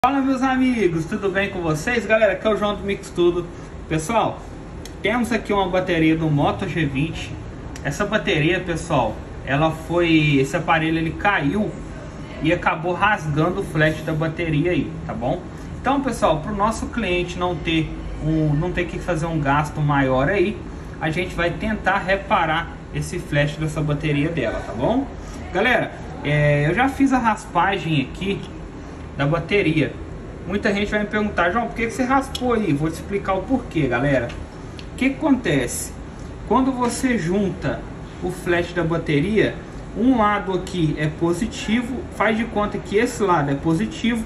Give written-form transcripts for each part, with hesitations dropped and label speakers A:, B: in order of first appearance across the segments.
A: Fala meus amigos, tudo bem com vocês? Galera, aqui é o João do Mix Tudo. Pessoal, temos aqui uma bateria do Moto G20. Essa bateria, pessoal, esse aparelho ele caiu e acabou rasgando o flash da bateria aí, tá bom? Então, pessoal, para o nosso cliente não ter que fazer um gasto maior aí, a gente vai tentar reparar esse flash dessa bateria dela, tá bom? Galera, eu já fiz a raspagem aqui da bateria. Muita gente vai me perguntar: João, por que você raspou aí? Vou te explicar o porquê, galera. O que acontece? Quando você junta o flash da bateria, um lado aqui é positivo, faz de conta que esse lado é positivo,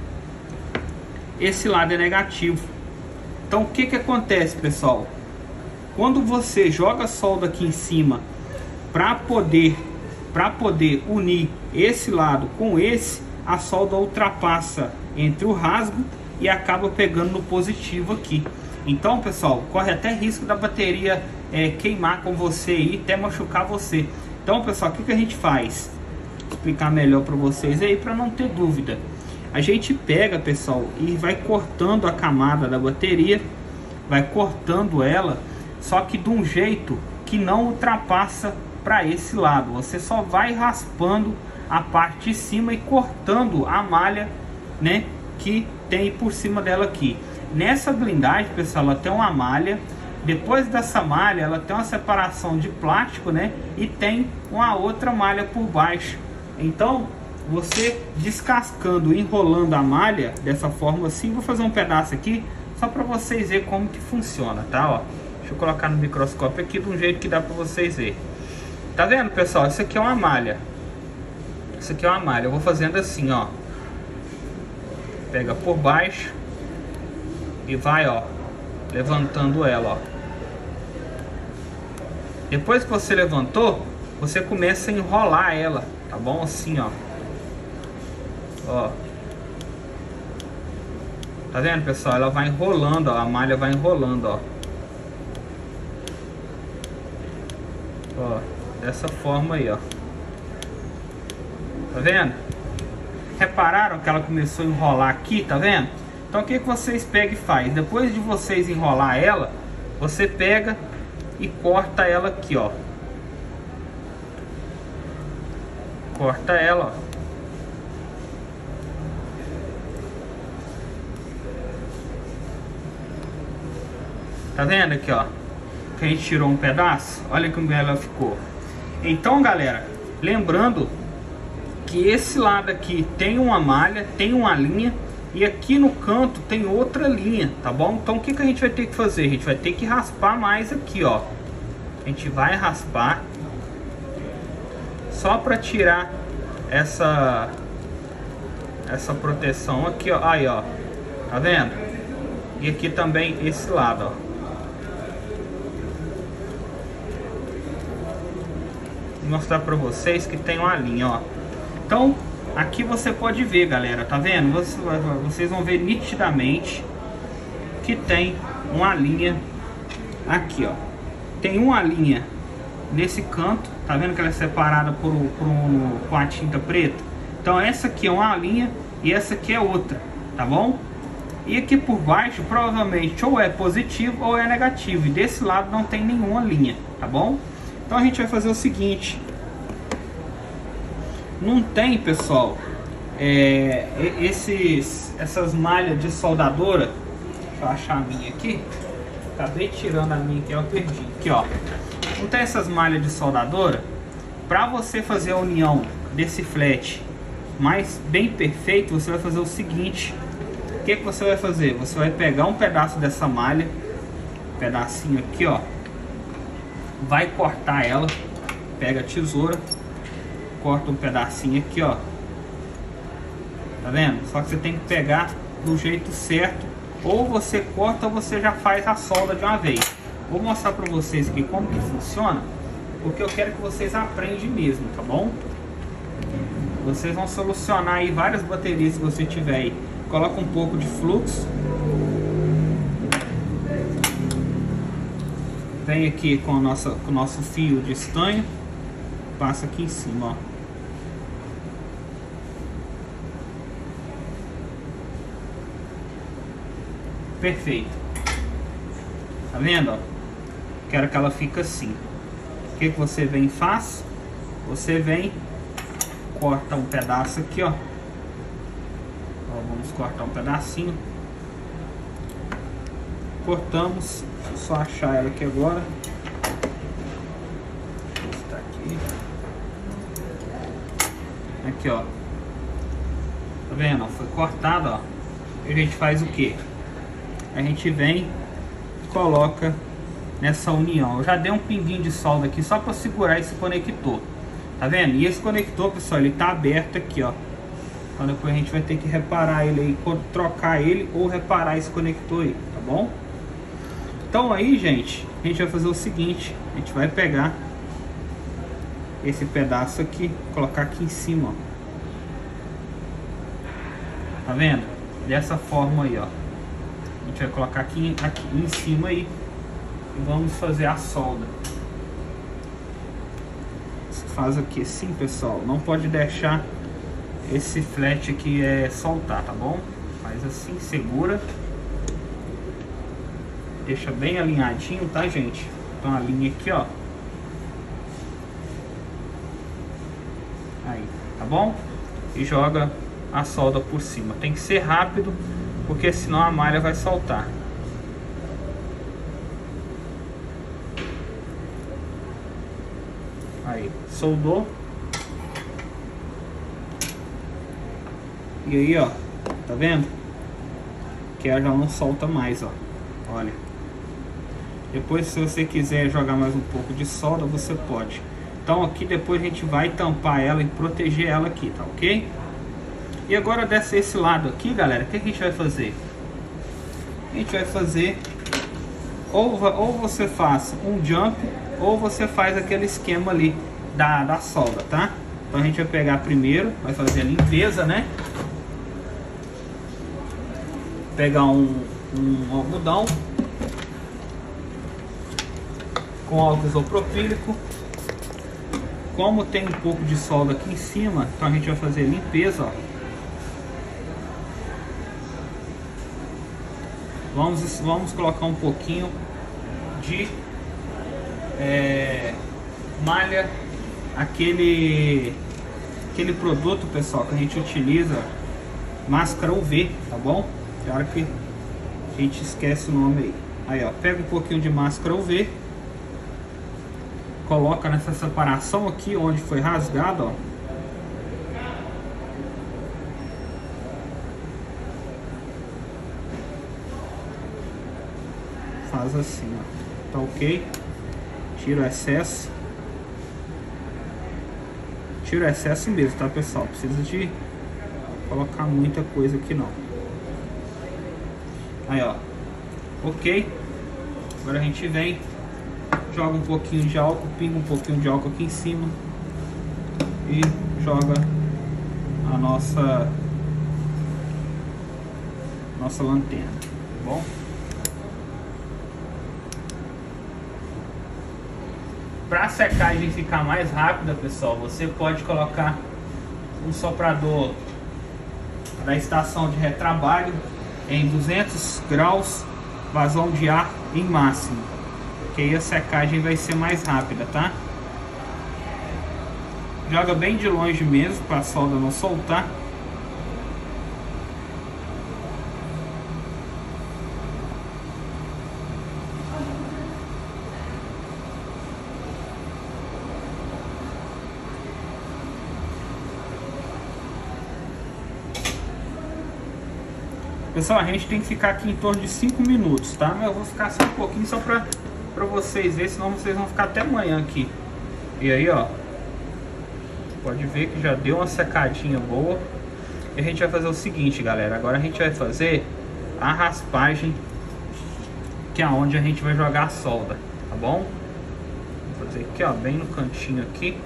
A: esse lado é negativo. Então o que acontece, pessoal? Quando você joga a solda aqui em cima para poder unir esse lado com esse, a solda ultrapassa entre o rasgo e acaba pegando no positivo aqui. Então, pessoal, corre até risco da bateria queimar com você e até machucar você. Então, pessoal, o que a gente faz? Vou explicar melhor para vocês aí, para não ter dúvida. A gente pega, pessoal, e vai cortando a camada da bateria, vai cortando ela, só que de um jeito que não ultrapassa para esse lado. Você só vai raspando a parte de cima e cortando a malha, né, que tem por cima dela aqui. Nessa blindagem, pessoal, ela tem uma malha. Depois dessa malha, ela tem uma separação de plástico, né, e tem uma outra malha por baixo. Então, você descascando, enrolando a malha dessa forma assim, vou fazer um pedaço aqui só para vocês verem como que funciona, tá? Ó, deixa eu colocar no microscópio aqui de um jeito que dá para vocês verem. Tá vendo, pessoal? Isso aqui é uma malha. Isso aqui é uma malha. Eu vou fazendo assim, ó. Pega por baixo e vai, ó, levantando ela, ó. Depois que você levantou, você começa a enrolar ela, tá bom? Assim, ó. Ó. Tá vendo, pessoal? Ela vai enrolando, ó. A malha vai enrolando, ó. Ó, dessa forma aí, ó. Tá vendo? Repararam que ela começou a enrolar aqui, tá vendo? Então o que vocês pegam e faz? Depois de vocês enrolar ela, você pega e corta ela aqui, ó. Corta ela, ó. Tá vendo aqui, ó? Que a gente tirou um pedaço. Olha como ela ficou. Então, galera, lembrando que esse lado aqui tem uma malha, tem uma linha, e aqui no canto tem outra linha, tá bom? Então o que a gente vai ter que fazer? A gente vai ter que raspar mais aqui, ó. A gente vai raspar só para tirar essa proteção aqui, ó. Aí, ó, tá vendo? E aqui também esse lado, ó. Vou mostrar para vocês que tem uma linha, ó. Então, aqui você pode ver, galera, tá vendo? Vocês vão ver nitidamente que tem uma linha aqui, ó. Tem uma linha nesse canto, tá vendo que ela é separada com a tinta preta? Então, essa aqui é uma linha e essa aqui é outra, tá bom? E aqui por baixo, provavelmente, ou é positivo ou é negativo. E desse lado não tem nenhuma linha, tá bom? Então, a gente vai fazer o seguinte. Não tem, pessoal, essas malhas de soldadora. Deixa eu achar a minha aqui. Acabei tirando a minha que eu perdi. Aqui, ó. Não tem essas malhas de soldadora. Para você fazer a união desse flat mais bem perfeito, você vai fazer o seguinte. O que você vai fazer? Você vai pegar um pedaço dessa malha, um pedacinho aqui, ó. Vai cortar ela. Pega a tesoura, corta um pedacinho aqui, ó. Tá vendo? Só que você tem que pegar do jeito certo. Ou você corta ou você já faz a solda de uma vez. Vou mostrar pra vocês aqui como que funciona, porque eu quero que vocês aprendam mesmo, tá bom? Vocês vão solucionar aí várias baterias que você tiver aí. Coloca um pouco de fluxo. Vem aqui com o nosso fio de estanho. Passa aqui em cima, ó. perfeito. Tá vendo, ó? Quero que ela fique assim. O que você vem e faz? Você vem, corta um pedaço aqui, ó. Vamos cortar um pedacinho. Cortamos. Deixa eu só achar ela aqui agora. Está aqui. Aqui, ó. Tá vendo? Foi cortado, ó. E a gente faz o que? A gente vem e coloca nessa união. Eu já dei um pinguinho de solda aqui só para segurar esse conector. Tá vendo? E esse conector, pessoal, ele tá aberto aqui, ó. Então depois a gente vai ter que reparar ele aí, trocar ele ou reparar esse conector aí, tá bom? Então aí, gente, a gente vai fazer o seguinte. A gente vai pegar esse pedaço aqui, colocar aqui em cima, ó. Tá vendo? Dessa forma aí, ó. A gente vai colocar aqui em cima aí. E vamos fazer a solda. Você faz aqui assim, pessoal. Não pode deixar esse flat aqui soltar, tá bom? Faz assim, segura. Deixa bem alinhadinho, tá, gente? Então a linha aqui, ó. Aí, tá bom? E joga a solda por cima. Tem que ser rápido, porque senão a malha vai soltar. Aí, soldou. E aí, ó, tá vendo? Que ela já não solta mais, ó. Olha. Depois, se você quiser jogar mais um pouco de solda, você pode. Então aqui depois a gente vai tampar ela e proteger ela aqui, tá ok? E agora desse lado aqui, galera, o que a gente vai fazer? A gente vai fazer ou você faz um jump ou você faz aquele esquema ali da solda, tá? Então a gente vai pegar primeiro, vai fazer a limpeza, né? Pegar um algodão com álcool isopropílico. Como tem um pouco de solda aqui em cima, então a gente vai fazer a limpeza, ó. Vamos colocar um pouquinho de malha, aquele produto, pessoal, que a gente utiliza, máscara UV, tá bom? É hora que a gente esquece o nome aí. Aí, ó, pega um pouquinho de máscara UV, coloca nessa separação aqui onde foi rasgado, ó. Faz assim, ó. Tá ok? Tira o excesso. Tira o excesso mesmo, tá, pessoal? Precisa de colocar muita coisa aqui não. Aí, ó. Ok. Agora a gente vem, joga um pouquinho de álcool, pinga um pouquinho de álcool aqui em cima e joga a nossa lanterna, tá bom? Para a secagem ficar mais rápida, pessoal, você pode colocar um soprador da estação de retrabalho em 200 graus, vazão de ar em máximo, que aí a secagem vai ser mais rápida, tá? Joga bem de longe mesmo para a solda não soltar. Pessoal, a gente tem que ficar aqui em torno de 5 minutos, tá? Eu vou ficar só um pouquinho só pra vocês verem, senão vocês vão ficar até amanhã aqui. E aí, ó, pode ver que já deu uma secadinha boa. E a gente vai fazer o seguinte, galera. Agora a gente vai fazer a raspagem, que é onde a gente vai jogar a solda, tá bom? Vou fazer aqui, ó, bem no cantinho aqui.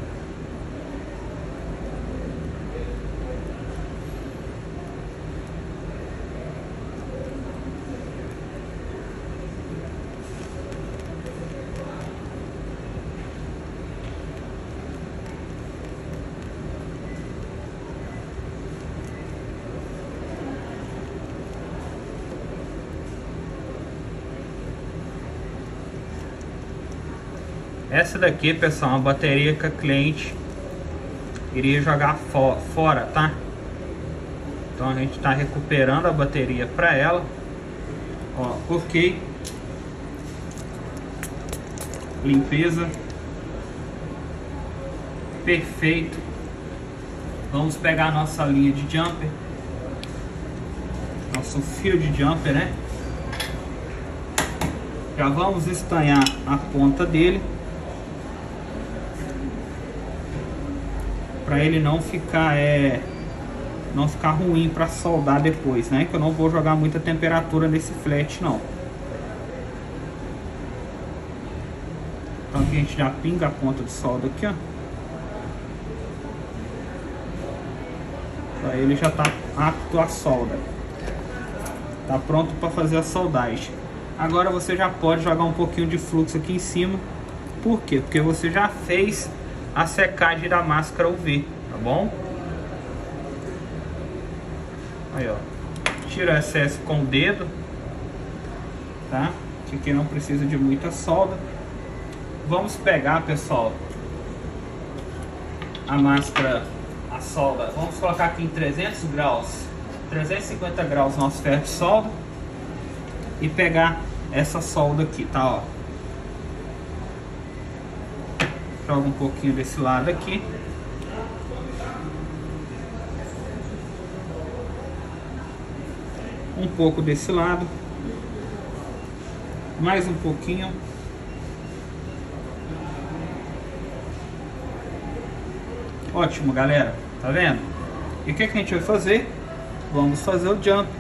A: Essa daqui, pessoal, é uma bateria que a cliente iria jogar fora, tá? Então a gente está recuperando a bateria para ela. Ó, ok. Limpeza. Perfeito. Vamos pegar a nossa linha de jumper. Nosso fio de jumper, né? Já vamos estanhar a ponta dele, para ele não ficar ruim para soldar depois, né? Que eu não vou jogar muita temperatura nesse flat não. Então aqui a gente já pinga a ponta de solda aqui, ó. Aí ele já tá apto à solda. Tá pronto para fazer a soldagem. Agora você já pode jogar um pouquinho de fluxo aqui em cima. Por quê? Porque você já fez a secagem da máscara UV, tá bom? Aí, ó. Tira o excesso com o dedo, tá? Que aqui não precisa de muita solda. Vamos pegar, pessoal, a máscara, a solda. Vamos colocar aqui em 300 graus, 350 graus nosso ferro de solda. E pegar essa solda aqui, tá, ó. Joga um pouquinho desse lado aqui. Um pouco desse lado. Mais um pouquinho. Ótimo, galera. Tá vendo? E o que a gente vai fazer? Vamos fazer o jump.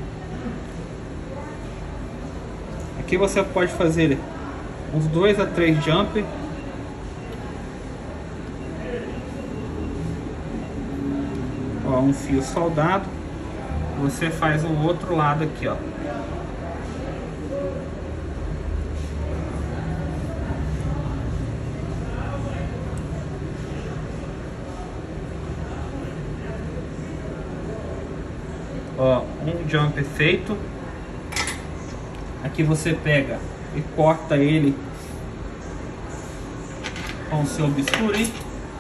A: Aqui você pode fazer uns 2 a 3 jump. Ó, um fio soldado. Você faz o outro lado aqui, ó. Ó, um jump feito. Aqui você pega e corta ele com o seu bisturi.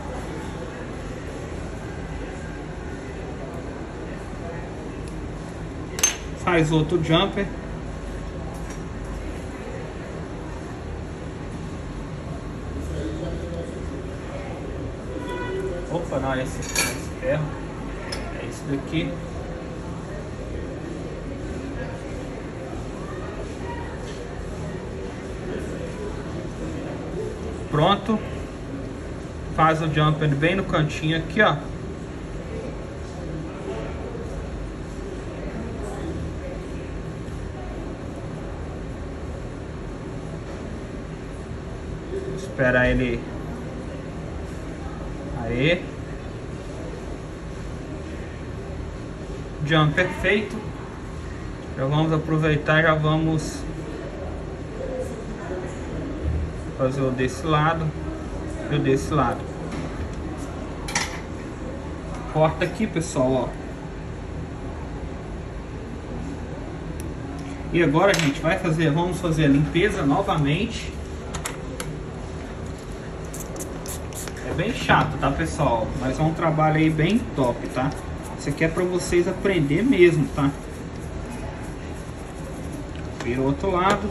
A: Faz outro jumper. Opa, não é esse ferro. É esse daqui. Pronto. Faz o jumper bem no cantinho aqui, ó. Esperar ele. Aí. Jumper feito. Já vamos aproveitar, já vamos fazer o desse lado e o desse lado. Corta aqui, pessoal, ó. E agora, gente, vamos fazer a limpeza novamente. É bem chato, tá, pessoal? Mas é um trabalho aí bem top, tá? Isso aqui é pra vocês aprender mesmo, tá? Vira o outro lado.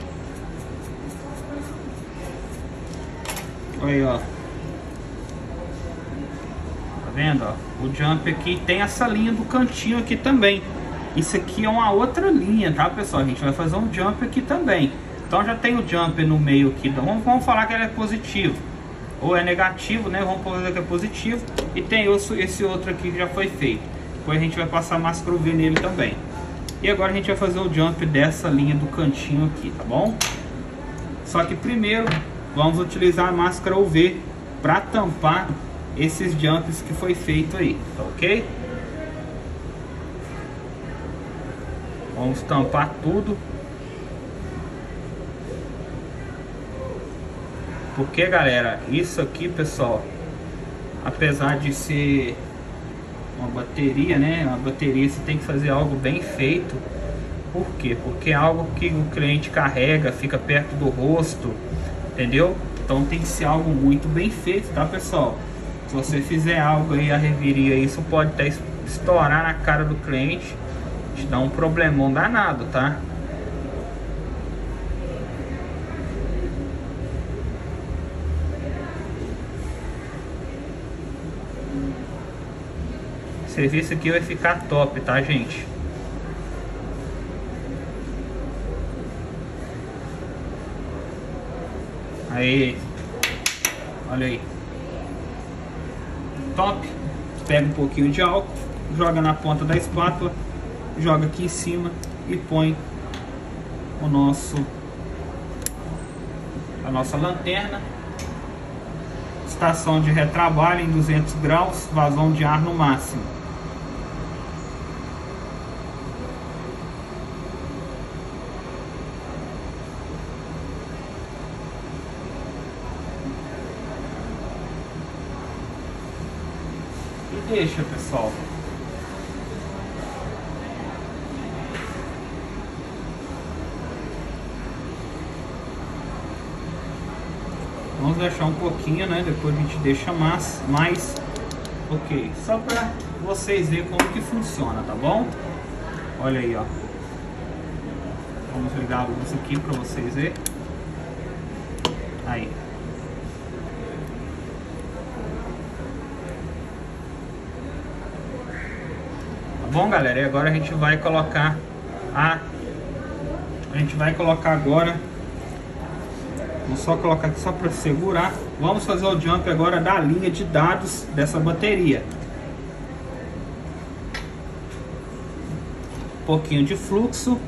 A: Aí, ó. Tá vendo, ó? O jump aqui tem essa linha do cantinho aqui também. Isso aqui é uma outra linha, tá, pessoal? A gente vai fazer um jump aqui também. Então já tem o jump no meio aqui. Então vamos falar que ele é positivo. Ou é negativo, né? Vamos fazer que é positivo. E tem esse outro aqui que já foi feito. Depois a gente vai passar máscara UV nele também. E agora a gente vai fazer o jump dessa linha do cantinho aqui, tá bom? Só que primeiro vamos utilizar a máscara UV para tampar esses jumps que foi feito aí, tá ok? Vamos tampar tudo. Porque, galera, isso aqui, pessoal, apesar de ser uma bateria, né? Uma bateria, você tem que fazer algo bem feito. Por quê? Porque é algo que o cliente carrega, fica perto do rosto, entendeu? Então tem que ser algo muito bem feito, tá, pessoal? Se você fizer algo aí a reviria, isso pode até estourar na cara do cliente, te dar um problemão danado, tá? O serviço aqui vai ficar top, tá, gente? Aí, olha aí, top. Pega um pouquinho de álcool, joga na ponta da espátula, joga aqui em cima e põe a nossa lanterna. Estação de retrabalho em 200 graus, vazão de ar no máximo. E deixa, pessoal. Vamos deixar um pouquinho, né? Depois a gente deixa mais. Ok, só para vocês verem como que funciona, tá bom? Olha aí, ó. Vamos ligar a luz aqui para vocês verem. Aí. Tá bom, galera? E agora a gente vai colocar agora. Vou só colocar aqui só para segurar. Vamos fazer o jump agora da linha de dados dessa bateria. Um pouquinho de fluxo.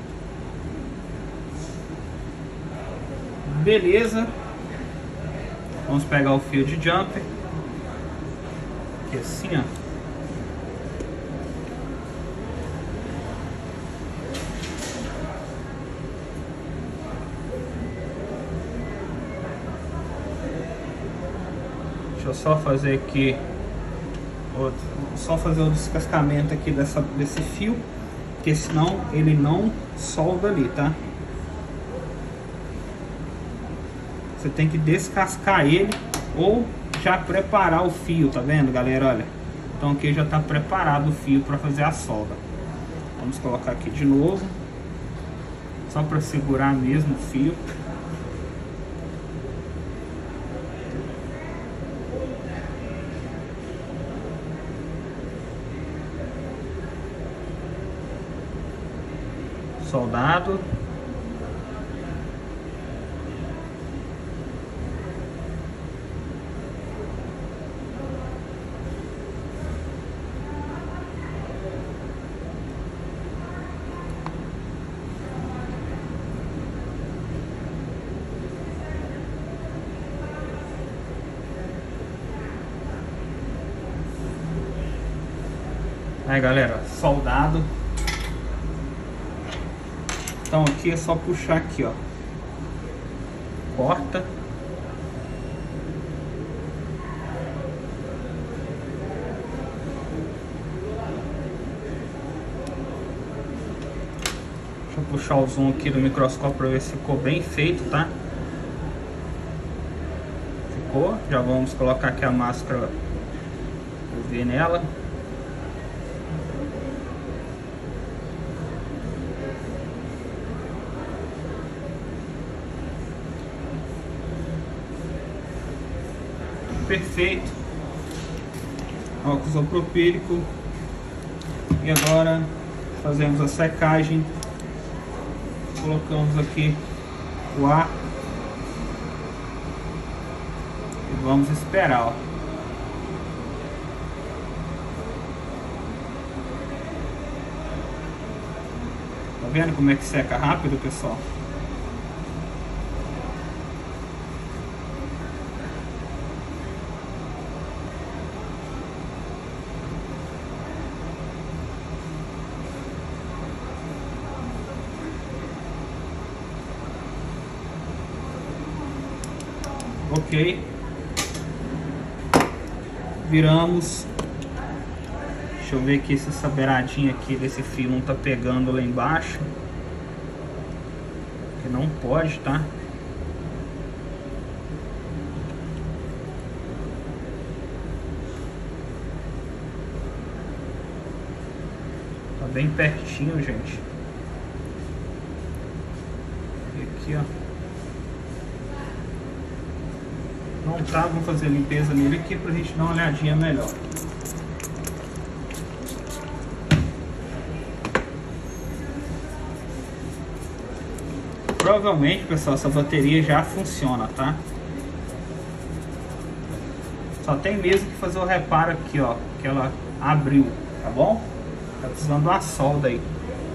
A: Beleza. Vamos pegar o fio de jump. Aqui assim, ó. Deixa eu só fazer aqui, só fazer o descascamento aqui desse fio, porque senão ele não solda ali, tá? Você tem que descascar ele ou já preparar o fio, tá vendo, galera? Olha, então aqui já tá preparado o fio para fazer a solda. Vamos colocar aqui de novo, só para segurar mesmo o fio. Soldado. Aí, galera, soldado. Então aqui é só puxar aqui, ó. Corta. Deixa eu puxar o zoom aqui do microscópio para ver se ficou bem feito, tá? Ficou. Já vamos colocar aqui a máscara UV nela. Perfeito. Álcool isopropílico. E agora fazemos a secagem. Colocamos aqui o ar e vamos esperar, ó. Tá vendo como é que seca rápido, pessoal? Ok, viramos. Deixa eu ver aqui se essa beiradinha aqui desse fio não tá pegando lá embaixo, que não pode, tá? bem pertinho, gente. E aqui, ó. Não tá, vamos fazer a limpeza nele aqui pra gente dar uma olhadinha melhor. Provavelmente, pessoal, essa bateria já funciona, tá? Só tem mesmo que fazer o reparo aqui, ó, que ela abriu, tá bom? Tá precisando de uma solda aí.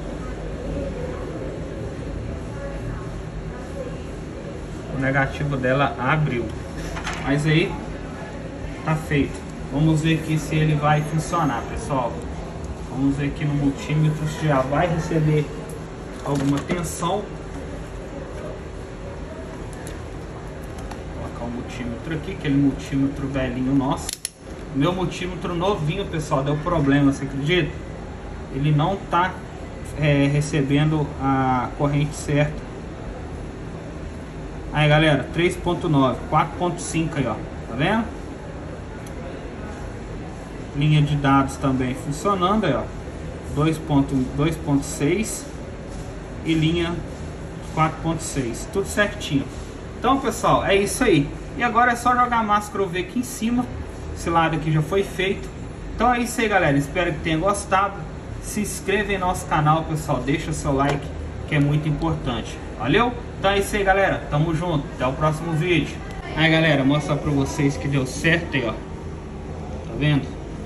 A: O negativo dela abriu. Mas aí, tá feito. Vamos ver aqui se ele vai funcionar, pessoal. Vamos ver aqui no multímetro se já vai receber alguma tensão. O multímetro aqui, aquele multímetro velhinho nosso. O meu multímetro novinho, pessoal, deu problema, você acredita? Ele não tá recebendo a corrente certa. Aí, galera, 3.9, 4.5 aí, ó, tá vendo? Linha de dados também funcionando aí, ó, 2.6 e linha 4.6, tudo certinho. Então, pessoal, é isso aí. E agora é só jogar a máscara UV aqui em cima. Esse lado aqui já foi feito. Então é isso aí, galera. Espero que tenha gostado. Se inscreva em nosso canal, pessoal. Deixa seu like, que é muito importante. Valeu? Então é isso aí, galera. Tamo junto. Até o próximo vídeo. Aí, galera, mostrar pra vocês que deu certo aí, ó. Tá vendo?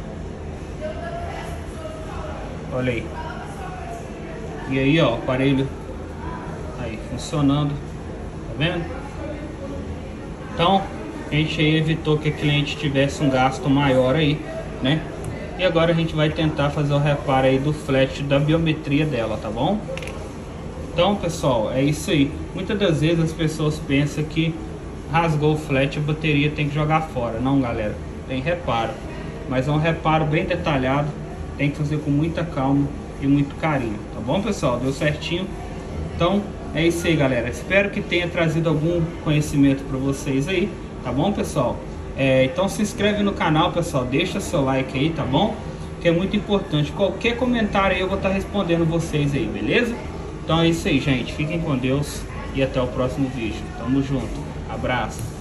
A: Olha aí. E aí, ó, o aparelho aí funcionando. Tá vendo? Então, a gente aí evitou que a cliente tivesse um gasto maior aí, né? E agora a gente vai tentar fazer o reparo aí do flat da biometria dela, tá bom? Então, pessoal, é isso aí. Muitas das vezes as pessoas pensam que rasgou o flat, a bateria tem que jogar fora. Não, galera, tem reparo. Mas é um reparo bem detalhado, tem que fazer com muita calma e muito carinho, tá bom, pessoal? Deu certinho? Então, é isso aí, galera. Espero que tenha trazido algum conhecimento para vocês aí, tá bom, pessoal? Então se inscreve no canal, pessoal. Deixa seu like aí, tá bom? Que é muito importante. Qualquer comentário aí eu vou estar respondendo vocês aí, beleza? Então é isso aí, gente. Fiquem com Deus e até o próximo vídeo. Tamo junto. Abraço.